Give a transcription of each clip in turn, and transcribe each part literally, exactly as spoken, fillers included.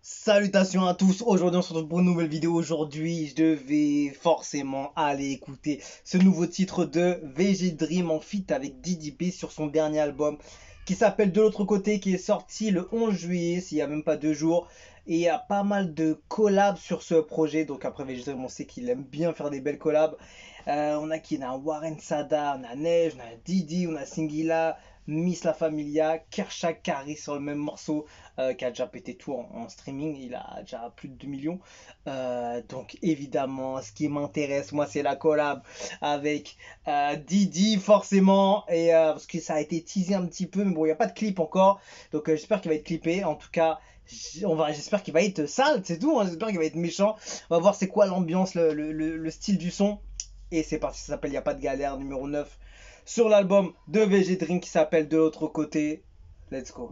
Salutations à tous, aujourd'hui on se retrouve pour une nouvelle vidéo. Aujourd'hui je devais forcément aller écouter ce nouveau titre de V G Dream en feat avec Didi B sur son dernier album qui s'appelle De l'autre côté, qui est sorti le onze juillet, s'il n'y a même pas deux jours. Et il y a pas mal de collabs sur ce projet, donc après V G Dream on sait qu'il aime bien faire des belles collabs. Euh, on a qui? On a Warren Sada, on a Neige, on a Didi, on a Singila, Miss La Familia, Kersha Kari sur le même morceau, euh, qui a déjà pété tout en, en streaming, il a déjà plus de deux millions. Euh, donc évidemment, ce qui m'intéresse, moi, c'est la collab avec euh, Didi, forcément, et euh, parce que ça a été teasé un petit peu, mais bon, il n'y a pas de clip encore, donc euh, j'espère qu'il va être clippé. En tout cas, on va, j'espère qu'il va être sale, c'est tout, hein, j'espère qu'il va être méchant. On va voir c'est quoi l'ambiance, le, le, le, le style du son. Et c'est parti, ça s'appelle Y a pas de galère, numéro neuf sur l'album de V G Dream qui s'appelle De l'autre côté. Let's go.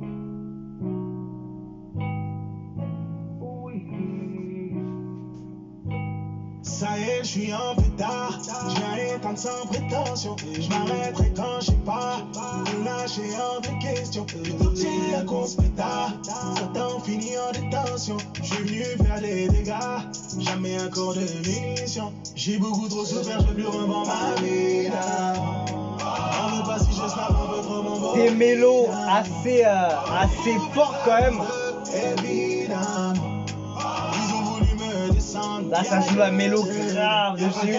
Ça y est, je suis en pétard. Je viens éteindre sans prétention. Je m'arrêterai quand je sais pas. Pour lâcher hors de question. Plutôt dire qu'on se pétard. Ça t'en finit en détention. Je suis venu faire des dégâts. Jamais un corps de mission. J'ai beaucoup trop souffert, je peux plus revendre ma vie là. On veut pas si je snap un peu trop mon beau. Des mélos assez, euh, assez forts quand même. Évidemment. Ils ont voulu me descendre. Là ça joue la mélo grave dessus.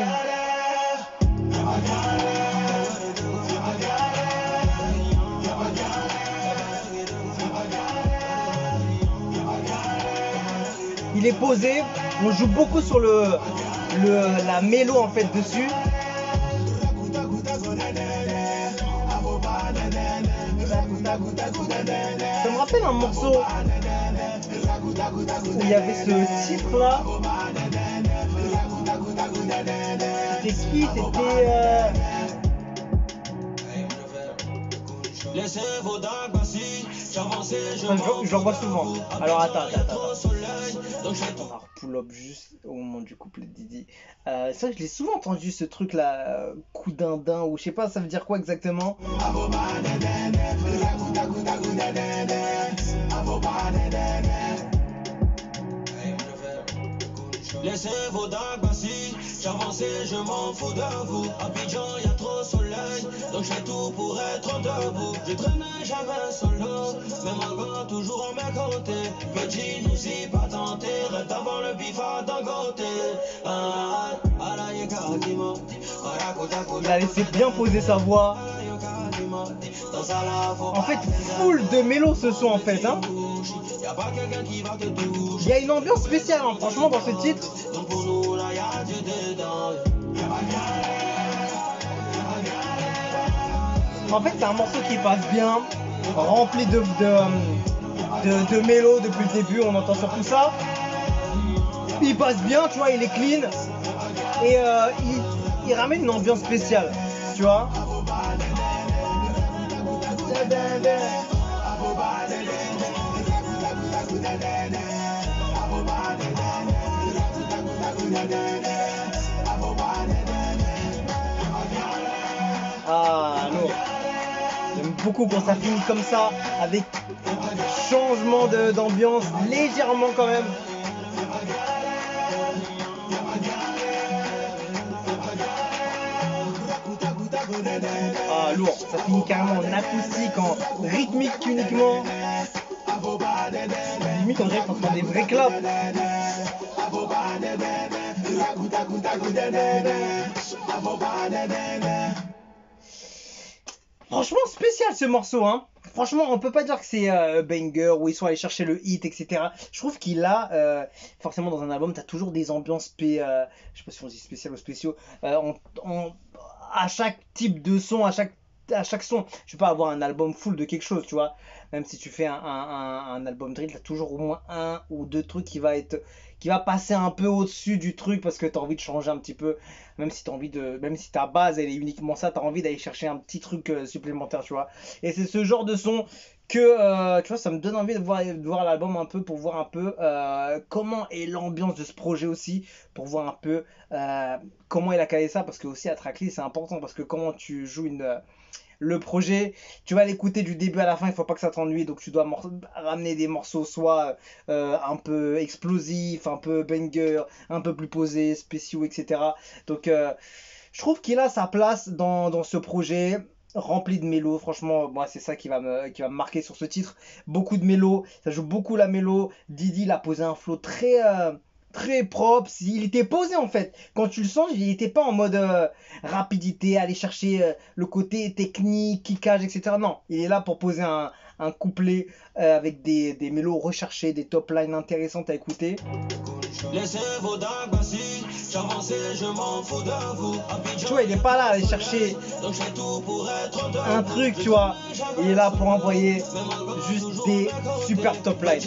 Il est posé, on joue beaucoup sur le, le la mélo en fait dessus. Ça me rappelle un morceau où il y avait ce titre là. C'était qui? C'était euh... enfin, je, je revois souvent. Alors attends, attends, attends. On va pull up juste au moment du couplet de Didi. Euh, c'est vrai que je l'ai souvent entendu ce truc là, euh, coup d'indin ou je sais pas, ça veut dire quoi exactement? Laissez vos dagues assis, j'avance et je m'en fous de vous. Abidjan, y'a trop de soleil, donc je fais tout pour être debout. J'ai traîné jamais solo, même un gars toujours à mes côtés. Petit, nous y pas tenté, rêve d'avoir le bif à Dangote. Il a laissé bien poser sa voix. En fait, full de mélo ce son en fait, hein. Il y a une ambiance spéciale, hein, franchement, dans ce titre. En fait, c'est un morceau qui passe bien, rempli de, de, de, de mélo depuis le début, on entend surtout ça. Il passe bien, tu vois, il est clean. Et euh, il, il ramène une ambiance spéciale, tu vois. Ah non, j'aime beaucoup quand ça finit comme ça, avec changement de, d'ambiance, légèrement quand même. Ah lourd, ça finit carrément en acoustique, en rythmique uniquement. Limite on dirait qu'on entend des vrais claps. Franchement spécial ce morceau, hein. Franchement on peut pas dire que c'est euh, banger où ils sont allés chercher le hit, et cetera. Je trouve qu'il a euh, forcément dans un album t'as toujours des ambiances spé, euh, je sais pas si on dit spécial ou spéciaux, euh, on, on, à chaque type de son, à chaque à chaque son. Je peux pas avoir un album full de quelque chose, tu vois. Même si tu fais un, un, un, un album drill, t'as toujours au moins un ou deux trucs qui va être, qui va passer un peu au-dessus du truc parce que t'as envie de changer un petit peu. Même si t'as envie de, même si ta base elle est uniquement ça, t'as envie d'aller chercher un petit truc euh, supplémentaire, tu vois. Et c'est ce genre de son que, euh, tu vois, ça me donne envie de voir, de voir l'album un peu pour voir un peu euh, comment est l'ambiance de ce projet aussi, pour voir un peu euh, comment il a calé ça parce que aussi à tracklist c'est important parce que comment tu joues une le projet. Tu vas l'écouter du début à la fin, il faut pas que ça t'ennuie. Donc tu dois ramener des morceaux soit euh, un peu explosifs, un peu banger, un peu plus posés, spéciaux, et cetera. Donc euh, je trouve qu'il a sa place dans, dans ce projet rempli de mélos. Franchement, moi, c'est ça qui va me, qui va me marquer sur ce titre. Beaucoup de mélos, ça joue beaucoup la mélo. Didi, il a posé un flow très, euh, très propre. Il était posé en fait. Quand tu le sens, il n'était pas en mode euh, rapidité, aller chercher euh, le côté technique, kickage, et cetera. Non, il est là pour poser un, un couplet euh, avec des, des mélos recherchés, des top lines intéressantes à écouter. Laissez vos dagues assis, j'avance et je m'en fous de vous. Tu vois, il est pas là à aller chercher un truc, tu vois. Il est là pour envoyer juste des super top lines.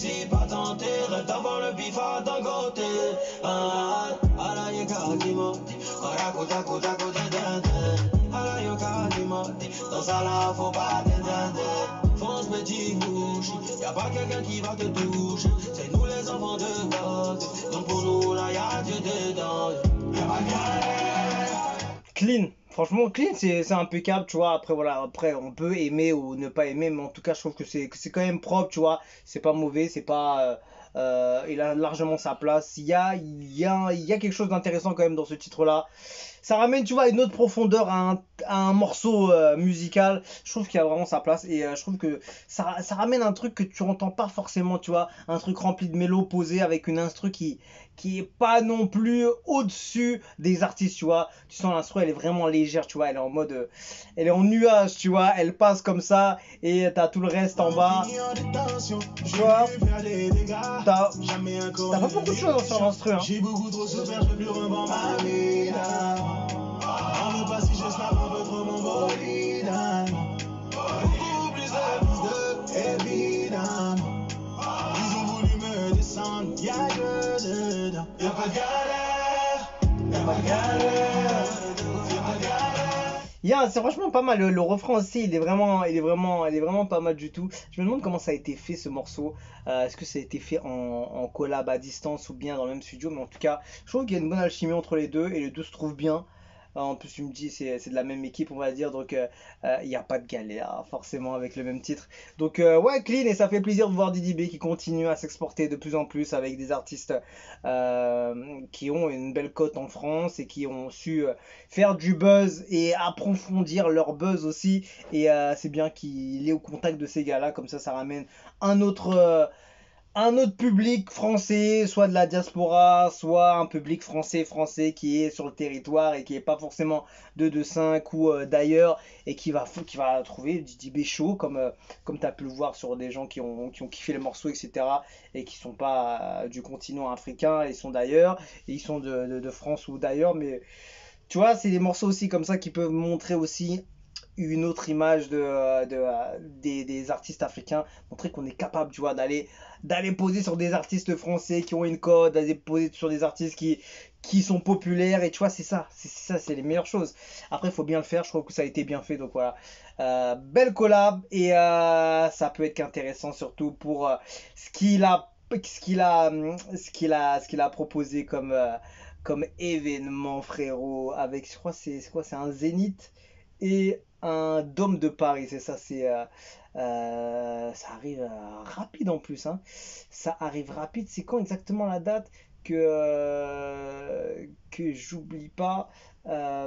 Fonce petit bouche, y'a pas quelqu'un qui va te toucher. C'est nous les enfants de God. Donc pour nous là y'a Dieu dedans. Y'a pas de galère. Clean, franchement clean c'est c'est impeccable, tu vois. Après voilà, après on peut aimer ou ne pas aimer, mais en tout cas je trouve que c'est que c'est quand même propre, tu vois. C'est pas mauvais, c'est pas euh, euh, il a largement sa place. Il y a il y a il y a quelque chose d'intéressant quand même dans ce titre là. Ça ramène, tu vois, une autre profondeur à un, à un morceau euh, musical. Je trouve qu'il y a vraiment sa place et euh, je trouve que ça, ça ramène un truc que tu entends pas forcément, tu vois, un truc rempli de mélo posé avec une instru qui qui est pas non plus au-dessus des artistes, tu vois. Tu sens l'instru, elle est vraiment légère, tu vois, elle est en mode euh, elle est en nuage, tu vois, elle passe comme ça et t'as tout le reste en bas. Tu vois, t'as t'as pas beaucoup de choses sur l'instru, hein. J'ai beaucoup trop souffert, je peux plus revendre ma vie là. On veut pas si je snap un peu trop mon bolide. Beaucoup plus de, évidemment. Ils ont voulu me descendre, y'a que dedans. Y'a pas de galère, y'a pas de galère, y'a pas de galère. Yeah, c'est franchement pas mal. Le, le refrain aussi, il est vraiment, il est vraiment, il est vraiment pas mal du tout. Je me demande comment ça a été fait ce morceau. Euh, Est-ce que ça a été fait en, en collab à distance ou bien dans le même studio? Mais en tout cas, je trouve qu'il y a une bonne alchimie entre les deux et les deux se trouvent bien. Euh, En plus, tu me dis, c'est c'est de la même équipe, on va dire, donc il euh, euh, n'y a pas de galère, forcément, avec le même titre. Donc, euh, ouais, clean, et ça fait plaisir de voir Didi B qui continue à s'exporter de plus en plus avec des artistes euh, qui ont une belle cote en France et qui ont su euh, faire du buzz et approfondir leur buzz aussi. Et euh, c'est bien qu'il est au contact de ces gars-là, comme ça, ça ramène un autre. euh, un autre public français, soit de la diaspora, soit un public français français qui est sur le territoire et qui est pas forcément de de cinq ou euh, d'ailleurs et qui va qui va trouver Didi B chaud comme euh, comme tu as pu le voir sur des gens qui ont qui ont kiffé le morceau et cetera et qui sont pas euh, du continent africain, ils sont d'ailleurs et ils sont de, de, de France ou d'ailleurs, mais tu vois, c'est des morceaux aussi comme ça qui peuvent montrer aussi une autre image de, euh, de, euh, des, des artistes africains, montrer qu'on est capable, tu vois, d'aller d'aller poser sur des artistes français qui ont une code, d'aller poser sur des artistes qui, qui sont populaires, et tu vois, c'est ça, c'est c'est ça, c'est les meilleures choses. Après, il faut bien le faire, je trouve que ça a été bien fait, donc voilà. Euh, belle collab, et euh, ça peut être qu'intéressant, surtout pour euh, ce qu'il a, ce qu'il a, hum, ce qu'il a, ce qu'il a proposé comme, euh, comme événement, frérot, avec, je crois, c'est c'est quoi, c'est un Zénith et un Dôme de Paris, c'est ça, c'est euh, euh, ça arrive euh, rapide en plus, hein. Ça arrive rapide. C'est quand exactement la date que euh, que j'oublie pas euh,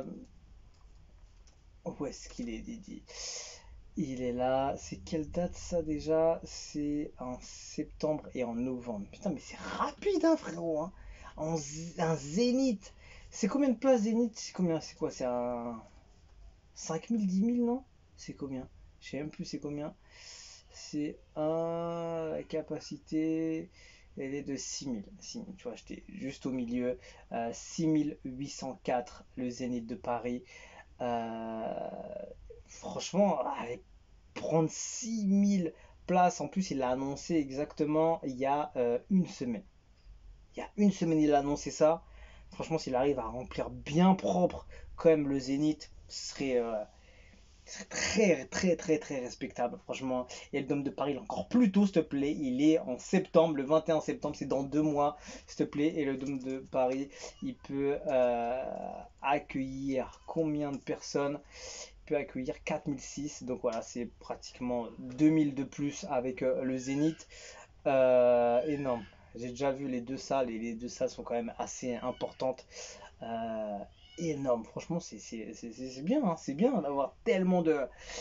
où est-ce qu'il est, Didi? Il est là. C'est quelle date ça déjà? C'est en septembre et en novembre. Putain, mais c'est rapide, hein, frérot, hein. En z- un Zénith. C'est combien de places Zénith? C'est combien? C'est quoi? C'est un cinq mille, dix mille, non? C'est combien? Je sais même plus c'est combien. C'est un. La capacité. Elle est de six mille. six mille, tu vois, j'étais juste au milieu. Euh, six mille huit cent quatre, le Zénith de Paris. Euh, Franchement, allez, prendre six mille places. En plus, il l'a annoncé exactement il y a euh, une semaine. Il y a une semaine, il a annoncé ça. Franchement, s'il arrive à remplir bien propre, quand même, le Zénith, ce serait. euh, c'est très très très très respectable, franchement. Et le Dôme de Paris, il est encore plus tôt, s'il te plaît. Il est en septembre, le vingt et un septembre, c'est dans deux mois, s'il te plaît. Et le Dôme de Paris, il peut euh, accueillir combien de personnes? peut accueillir quatre mille six. Donc voilà, c'est pratiquement deux mille de plus avec euh, le Zénith. Euh, énorme. J'ai déjà vu les deux salles et les deux salles sont quand même assez importantes. Euh, énorme. Franchement, c'est c'est- c'est- c'est- c'est bien, hein. C'est bien d'avoir tellement de,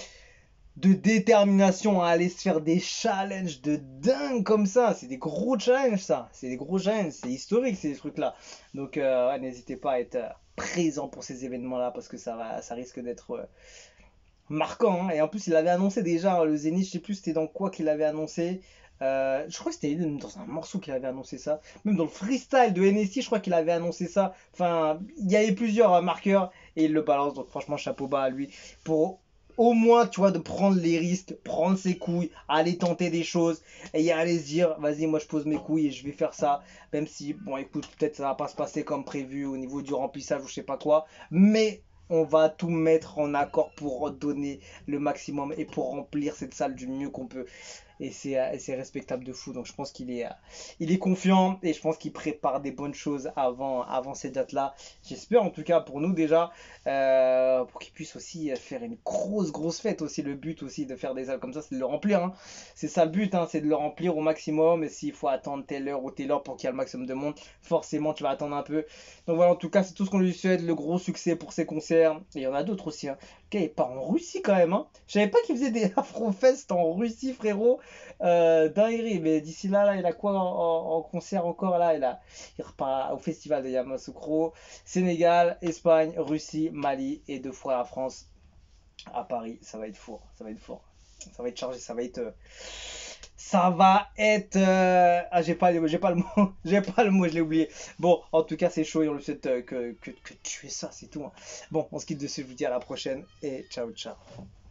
de détermination à aller se faire des challenges de dingue comme ça. C'est des gros challenges, ça. C'est des gros challenges. C'est historique, ces trucs-là. Donc, euh, ouais, n'hésitez pas à être euh, présent pour ces événements-là parce que ça va, ça risque d'être euh, marquant, hein. Et en plus, il avait annoncé déjà hein, le Zénith. Je sais plus c'était dans quoi qu'il avait annoncé. Euh, je crois que c'était dans un morceau qu'il avait annoncé ça. Même dans le freestyle de N S I, je crois qu'il avait annoncé ça. Enfin, il y avait plusieurs euh, marqueurs et il le balance. Donc, franchement, chapeau bas à lui pour au moins, tu vois, de prendre les risques, prendre ses couilles, aller tenter des choses et aller se dire, vas-y, moi je pose mes couilles et je vais faire ça. Même si, bon, écoute, peut-être ça va pas se passer comme prévu au niveau du remplissage ou je sais pas quoi. Mais on va tout mettre en accord pour donner le maximum et pour remplir cette salle du mieux qu'on peut. Et c'est euh, et c'est respectable de fou. Donc je pense qu'il est, euh, il est confiant et je pense qu'il prépare des bonnes choses avant, avant ces dates-là. J'espère en tout cas pour nous déjà, euh, pour qu'il puisse aussi euh, faire une grosse, grosse fête aussi. Le but aussi de faire des salles comme ça, c'est de le remplir, hein. C'est ça le but, hein, c'est de le remplir au maximum. Et s'il faut attendre telle heure ou telle heure pour qu'il y ait le maximum de monde, forcément tu vas attendre un peu. Donc voilà, en tout cas, c'est tout ce qu'on lui souhaite. Le gros succès pour ses concerts. Et il y en a d'autres aussi, hein. Le gars, il part en Russie quand même, hein. Je savais pas qu'il faisait des Afrofest en Russie, frérot. Euh, dinguerie, mais d'ici là, là, il a quoi en, en- en concert encore là? Il a, il repart au festival de Yamoussoukro, Sénégal, Espagne, Russie, Mali et deux fois la France à Paris. Ça va être fort, ça va être fort. Ça va être chargé, ça va être. euh, Ça va être. euh, Ah, j'ai pas, le- j'ai pas le mot, j'ai pas le mot, je l'ai oublié. Bon, en tout cas, c'est chaud et on lui souhaite euh, que, que, que tu aies ça, c'est tout, hein. Bon, on se quitte dessus, je vous dis à la prochaine et ciao, ciao.